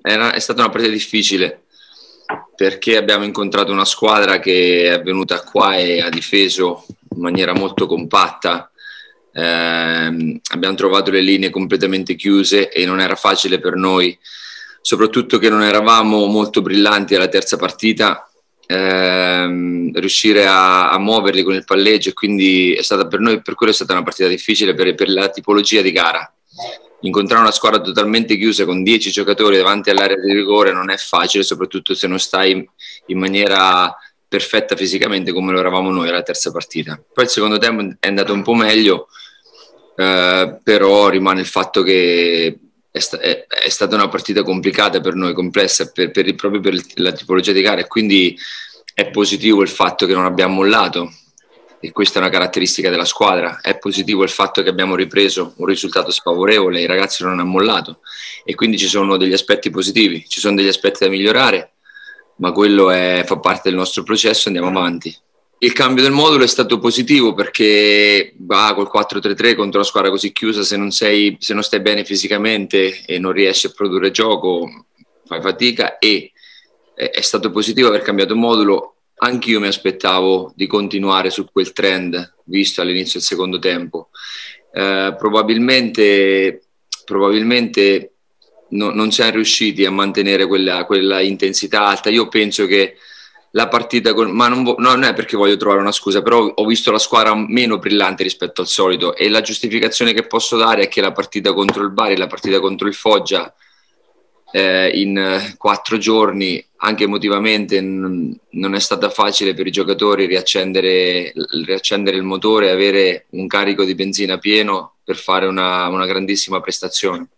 è stata una partita difficile perché abbiamo incontrato una squadra che è venuta qua e ha difeso in maniera molto compatta. Abbiamo trovato le linee completamente chiuse e non era facile per noi, soprattutto che non eravamo molto brillanti alla terza partita, riuscire a muoverli con il palleggio, e quindi è stata per noi, per quello è stata una partita difficile per la tipologia di gara. Incontrare una squadra totalmente chiusa con 10 giocatori davanti all'area di rigore non è facile, soprattutto se non stai in maniera perfetta fisicamente come lo eravamo noi alla terza partita. Poi il secondo tempo è andato un po' meglio, però rimane il fatto che è stata una partita complicata per noi, complessa proprio per la tipologia di gara, e quindi è positivo il fatto che non abbiamo mollato, e questa è una caratteristica della squadra. È positivo il fatto che abbiamo ripreso un risultato sfavorevole, i ragazzi non hanno mollato, e quindi ci sono degli aspetti positivi, ci sono degli aspetti da migliorare, ma quello fa parte del nostro processo, andiamo avanti. Il cambio del modulo è stato positivo perché col 4-3-3 contro una squadra così chiusa, se non stai bene fisicamente e non riesci a produrre gioco, fai fatica, e è stato positivo aver cambiato modulo. Anch'io mi aspettavo di continuare su quel trend visto all'inizio del secondo tempo. Probabilmente non siamo riusciti a mantenere quella intensità alta. Io penso che la partita ma non è perché voglio trovare una scusa, però ho visto la squadra meno brillante rispetto al solito, e la giustificazione che posso dare è che la partita contro il Bari e la partita contro il Foggia, in 4 giorni, anche emotivamente, non è stata facile per i giocatori riaccendere il motore e avere un carico di benzina pieno per fare una grandissima prestazione.